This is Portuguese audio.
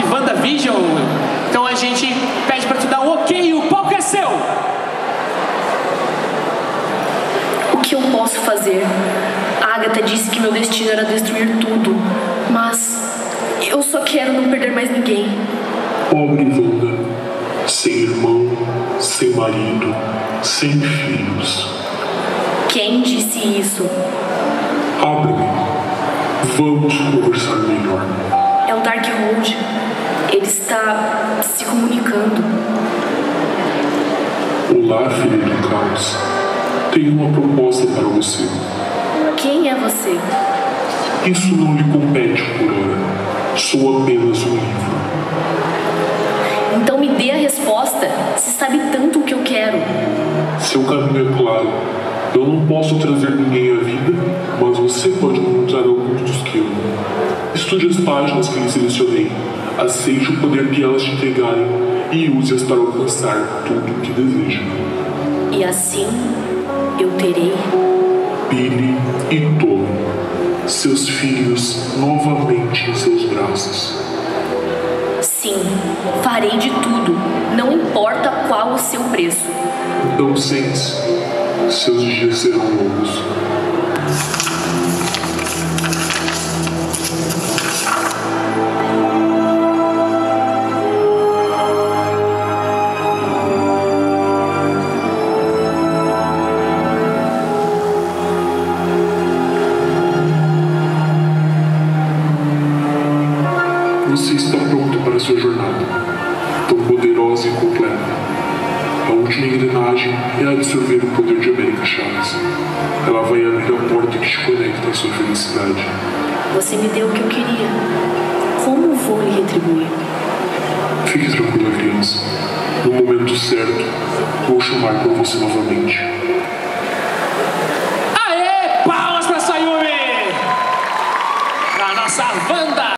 WandaVision. Então a gente pede pra tu dar um ok, o palco é seu. O que eu posso fazer? A Agatha disse que meu destino era destruir tudo, mas eu só quero não perder mais ninguém. Pobre Wanda, sem irmão, sem marido, sem filhos. Quem disse isso? Abre-me. Vamos conversar melhor. É o Darkhold. Ele está se comunicando. Olá, filha do caos. Tenho uma proposta para você. Quem é você? Isso não lhe compete por hora. Sou apenas um livro. Então me dê a resposta, se sabe tanto o que eu quero. Seu caminho é claro. Eu não posso trazer ninguém à vida, mas você pode encontrar alguns dos que amo. Estude as páginas que lhe selecionei. Aceite o poder que elas te entregarem e use-as para alcançar tudo o que deseja. E assim eu terei Billy e Tom, seus filhos novamente em seus braços. Sim, farei de tudo, não importa qual o seu preço. Então sente-se, seus dias serão longos. Você está pronto para a sua jornada, tão poderosa e completa. A última engrenagem é absorver o poder de América Chaves. Ela vai abrir a porta que te conecta à sua felicidade. Você me deu o que eu queria. Como vou lhe retribuir? Fique tranquila, criança. No momento certo, vou chamar por você novamente.